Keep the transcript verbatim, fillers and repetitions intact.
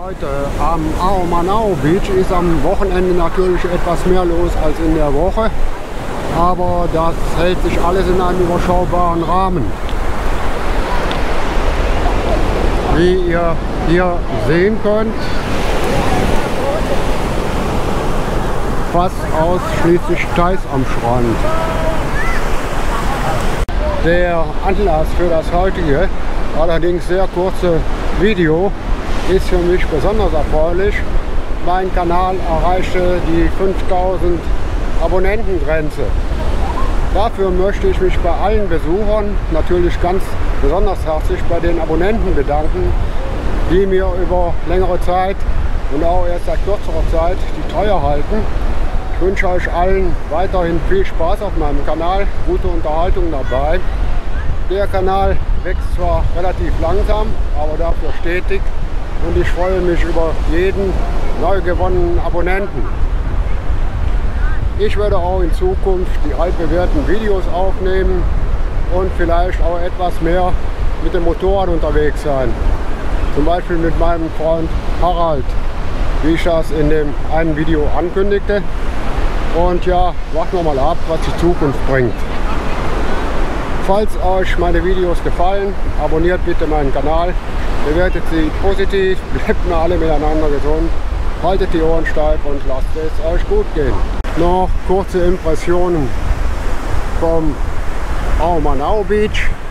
Leute, am Ao-Manao Beach ist am Wochenende natürlich etwas mehr los als in der Woche, aber das hält sich alles in einem überschaubaren Rahmen. Wie ihr hier sehen könnt, fast ausschließlich Thais am Strand. Der Anlass für das heutige, allerdings sehr kurze Video ist für mich besonders erfreulich. Mein Kanal erreichte die fünftausend Abonnentengrenze. Dafür möchte ich mich bei allen Besuchern, natürlich ganz besonders herzlich bei den Abonnenten bedanken, die mir über längere Zeit und auch erst seit kürzerer Zeit die Treue halten. Ich wünsche euch allen weiterhin viel Spaß auf meinem Kanal, gute Unterhaltung dabei. Der Kanal wächst zwar relativ langsam, aber dafür stetig und ich freue mich über jeden neu gewonnenen Abonnenten. Ich werde auch in Zukunft die altbewährten Videos aufnehmen und vielleicht auch etwas mehr mit dem Motorrad unterwegs sein. Zum Beispiel mit meinem Freund Harald, wie ich das in dem einen Video ankündigte. Und ja, warten wir mal ab, was die Zukunft bringt. Falls euch meine Videos gefallen, abonniert bitte meinen Kanal, bewertet sie positiv, bleibt mir alle miteinander gesund, haltet die Ohren steif und lasst es euch gut gehen. Noch kurze Impressionen vom Ao-Manao Beach.